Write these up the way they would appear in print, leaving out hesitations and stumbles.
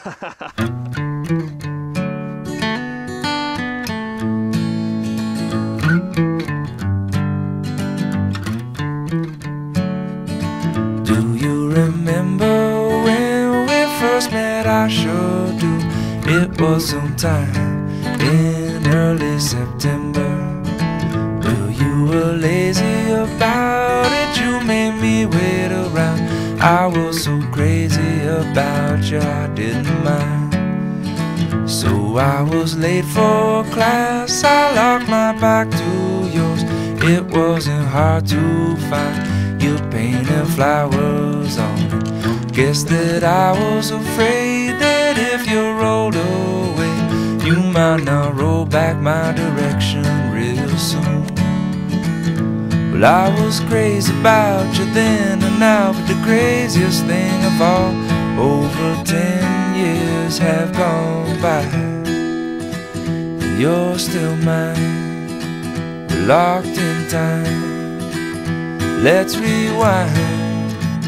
Do you remember when we first met? I sure do. It was sometime in early September. Well, you were lazy about it, you made me wait around. I was so crazy about you, I didn't mind. So I was late for class, I locked my back to yours. It wasn't hard to find, you painted flowers on it. Guess that I was afraid that if you rolled away, you might not roll back my direction real soon. Well, I was crazy about you then and now, but the craziest thing of all, over 10 years have gone by, and you're still mine. We're locked in time. Let's rewind.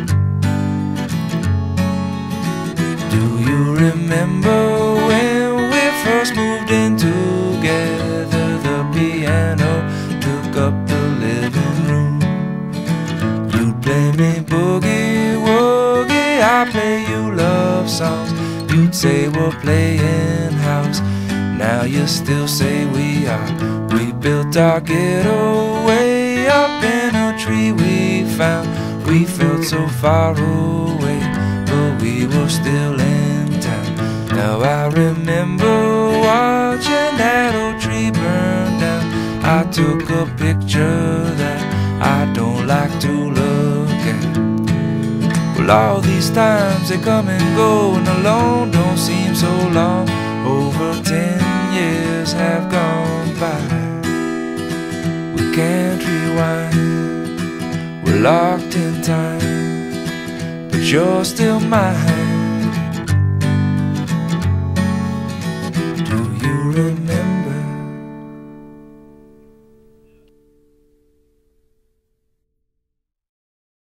Do you remember when we first moved in together? The piano took up the living room. You'd play me boogie woogie, I'd play you love songs. You'd say we're playing house, now you still say we are. We built our ghetto way up in a tree we found. We felt so far away, but we were still in town. Now I remember watching that old tree burn down. I took a picture that I don't like to look at. Well, all these times they come and go, and alone don't seem so long. Over 10 years have gone by. We can't rewind. We're locked in time, but you're still mine.